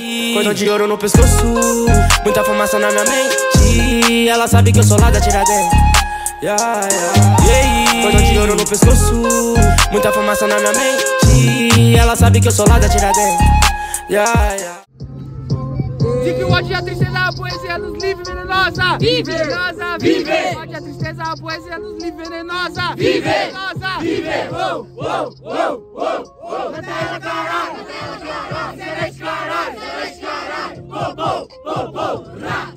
Cordão de ouro no pescoço, muita fumaça na minha mente. Ela sabe que eu sou lá da Tiradentes. Cordão de ouro no pescoço, muita fumaça na minha mente. Ela sabe que eu sou lá da Tiradentes. De que o ódio e a tristeza, a poesia nos livre, venenosa. Vive! Venenosa, vive! O ódio e a tristeza, a poesia nos livre, venenosa. Vive! Venenosa, vive! Uou, uou, uou, uou, uou. Na tela, caralho! Na tela, caralho! Celeste, caralho! Celeste, caralho! Uou, uou, uou, uou, rá!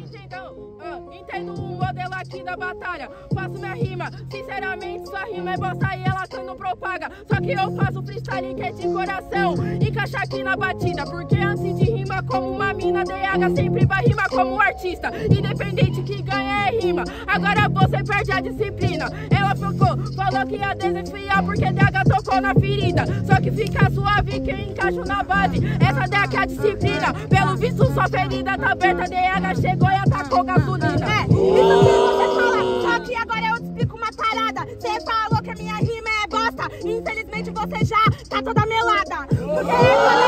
Eu entendo o modelo aqui da batalha. Faço minha rima, sinceramente sua rima é bosta e ela não propaga. Só que eu faço freestyle que é de coração, encaixa aqui na batida. Porque antes de rima como uma mina, DH sempre vai rimar como um artista. Independente que ganha é rima, agora você perde a disciplina. Ela falou que ia desafiar porque DH tocou na ferida. Só que fica suave que eu encaixo na base. Essa DH é a disciplina. Pelo visto sua ferida tá aberta, DH chegou e atacou gasolina. Isso que você fala, só que agora eu te explico uma parada. Você falou que a minha rima é bosta, infelizmente você já tá toda melada. Porque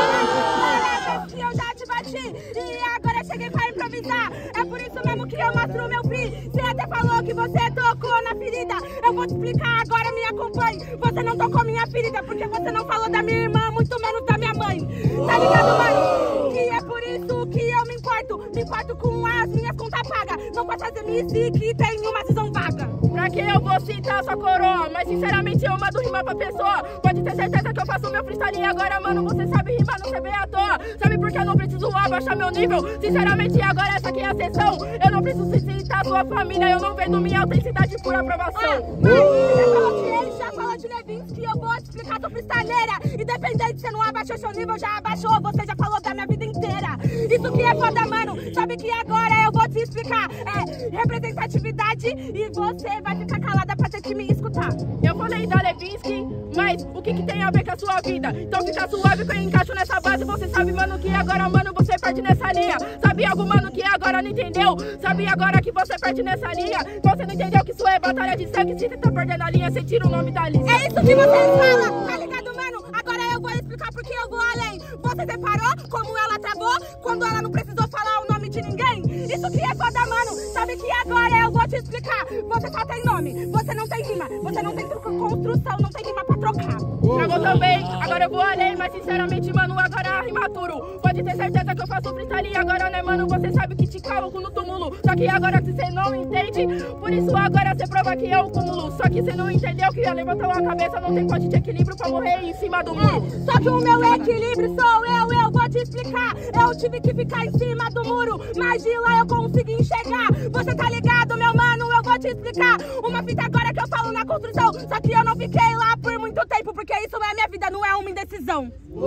que eu já te bati e agora cheguei pra improvisar. É por isso mesmo que eu mostro meu free. Você até falou que você tocou na ferida. Eu vou te explicar agora, me acompanhe. Você não tocou minha ferida porque você não falou da minha irmã, muito menos da minha mãe. Tá ligado, mano? E é por isso que eu me importo com as minhas contas pagas. Não com essas MC que tem uma visão vaga. Pra que eu vou citar sua coroa? Mas sinceramente eu mando rimar pra pessoa. Pode ter certeza que eu faço meu freestyle agora, mano. Você sabe rimar, não sabe à toa. Sabe por que eu não preciso abaixar meu nível? Sinceramente agora essa aqui é a sessão. Eu não preciso citar sua família. Eu não vendo minha autenticidade por aprovação. Mas você falou de ele, já falou de Levinsky. Eu vou te explicar sua freestyleira. Independente se você não abaixou seu nível, já abaixou. Você já falou da minha vida inteira. Isso que é foda, mano. Sabe que agora eu vou te explicar. É representatividade e você vai ficar calada pra ter que me escutar. Eu falei da Levinsky, mas o que tem a ver com a sua vida? Então fica suave que eu encaixo nessa base. Você sabe, mano, que agora, mano, você perde nessa linha. Sabe algo, mano, que agora não entendeu? Sabe agora que você perde nessa linha? Você não entendeu que isso é batalha de sangue. Se você tá perdendo a linha, você tira o nome da lista. É isso que você fala, tá ligado, mano? Agora eu vou explicar porque eu vou além. Você separou como ela travou quando ela não precisou falar o nome de ninguém? Isso que é foda, mano. Sabe que agora eu vou te explicar. Você só tem nome, você não tem rima. Você não tem construção, não tem rima pra trocar. Travou também, agora eu vou além. Mas sinceramente, mano, agora rimaturo. Pode ter certeza que eu faço freestyle agora, né, mano? Você sabe que te coloco no túmulo. Só que agora que você não entende, por isso agora você prova que eu cúmulo. Só que você não entendeu que levantou a cabeça, não tem pote de equilíbrio pra morrer em cima do muro. Só que o meu equilíbrio sou eu vou te explicar. Eu tive que ficar em cima do muro, mas de lá eu consegui enxergar. Você tá ligado, meu mano? Eu vou te explicar. Uma fita agora que eu falo na construção. Só que eu não fiquei lá por muito tempo, porque isso é minha vida, não é uma indecisão. Muito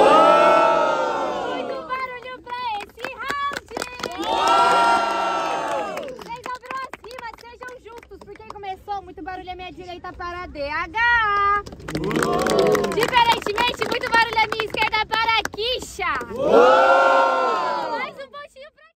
barulho pra esse round! Vocês abriram as rimas, sejam justos, porque começou muito barulho à minha direita para DH. Diferentemente, muito barulho à minha esquerda para Kisha.